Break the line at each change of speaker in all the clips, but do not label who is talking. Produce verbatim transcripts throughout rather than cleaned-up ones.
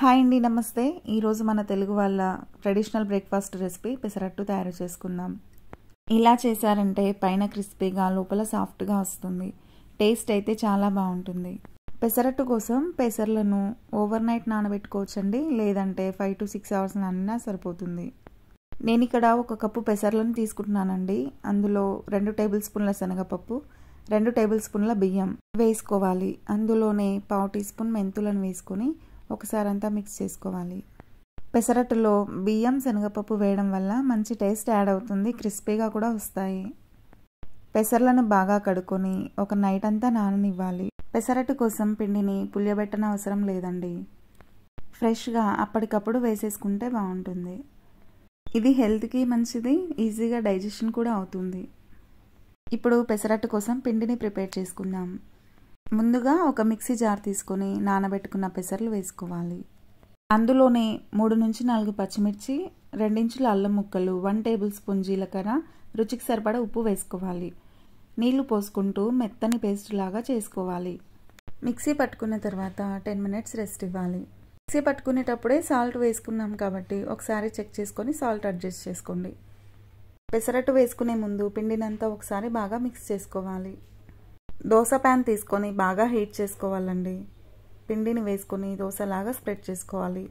Hi అండి, నమస్తే. ఈరోజు మన తెలుగు వాళ్ళ ట్రెడిషనల్ బ్రేక్ఫాస్ట్ రెసిపీ పెసరట్టు తయారు చేసుకుందాం. ఇలా చేశారంటే పైన క్రిస్పీగా లోపల సాఫ్ట్గా వస్తుంది. టేస్ట్ అయితే చాలా బాగుంటుంది. పెసరట్టు కోసం పెసర్లను ఓవర్ నైట్ నానబెట్టుకోవచ్చండి, లేదంటే ఫైవ్ టు సిక్స్ అవర్స్ నానినా సరిపోతుంది. నేను ఇక్కడ ఒక కప్పు పెసర్లను తీసుకుంటున్నానండి. అందులో రెండు టేబుల్ స్పూన్ల శనగపప్పు, రెండు టేబుల్ స్పూన్ల బియ్యం వేసుకోవాలి. అందులోనే పావు టీ స్పూన్ మెంతులను వేసుకొని ఒకసారి అంతా మిక్స్ చేసుకోవాలి. పెసరట్టులో బియ్యం శనగపప్పు వేయడం వల్ల మంచి టేస్ట్ యాడ్ అవుతుంది, క్రిస్పీగా కూడా వస్తాయి. పెసర్లను బాగా కడుక్కొని ఒక నైట్ అంతా నాననివ్వాలి. పెసరట్టు కోసం పిండిని పులియబెట్టన అవసరం లేదండి, ఫ్రెష్గా అప్పటికప్పుడు వేసేసుకుంటే బాగుంటుంది. ఇది హెల్త్కి మంచిది, ఈజీగా డైజెషన్ కూడా అవుతుంది. ఇప్పుడు పెసరట్టు కోసం పిండిని ప్రిపేర్ చేసుకుందాం. ముందుగా ఒక మిక్సీ జార్ తీసుకొని నానబెట్టుకున్న పెసర్లు వేసుకోవాలి. అందులోనే మూడు నుంచి నాలుగు పచ్చిమిర్చి, రెండించుల అల్లం ముక్కలు, వన్ టేబుల్ స్పూన్ జీలకర్ర, రుచికి సరిపడా ఉప్పు వేసుకోవాలి. నీళ్లు పోసుకుంటూ మెత్తని పేస్ట్ లాగా చేసుకోవాలి. మిక్సీ పట్టుకున్న తర్వాత టెన్ మినిట్స్ రెస్ట్ ఇవ్వాలి. మిక్సీ పట్టుకునేటప్పుడే సాల్ట్ వేసుకున్నాం కాబట్టి ఒకసారి చెక్ చేసుకొని సాల్ట్ అడ్జస్ట్ చేసుకోండి. పెసరట్టు వేసుకునే ముందు పిండినంతా ఒకసారి బాగా మిక్స్ చేసుకోవాలి. దోశ ప్యాన్ తీసుకొని బాగా హీట్ చేసుకోవాలండి. పిండిని వేసుకొని దోశలాగా స్ప్రెడ్ చేసుకోవాలి.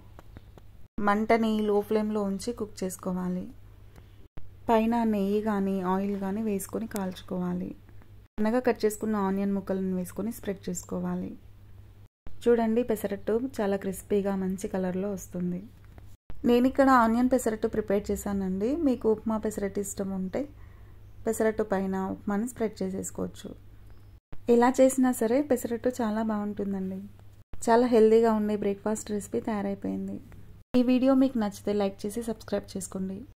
మంటని లో ఫ్లేమ్లో ఉంచి కుక్ చేసుకోవాలి. పైన నెయ్యి కానీ ఆయిల్ కానీ వేసుకొని కాల్చుకోవాలి. సన్నగా కట్ చేసుకున్న ఆనియన్ ముక్కలను వేసుకొని స్ప్రెడ్ చేసుకోవాలి. చూడండి, పెసరట్టు చాలా క్రిస్పీగా మంచి కలర్లో వస్తుంది. నేను ఇక్కడ ఆనియన్ పెసరట్టు ప్రిపేర్ చేశానండి. మీకు ఉప్మా పెసరట్టు ఇష్టం ఉంటే పెసరట్టు పైన ఉప్మాని స్ప్రెడ్ చేసేసుకోవచ్చు. ఎలా చేసినా సరే పెసరట్టు చాలా బాగుంటుందండి. చాలా హెల్తీగా ఉండే బ్రేక్ఫాస్ట్ రెసిపీ తయారైపోయింది. ఈ వీడియో మీకు నచ్చితే లైక్ చేసి సబ్స్క్రైబ్ చేసుకోండి.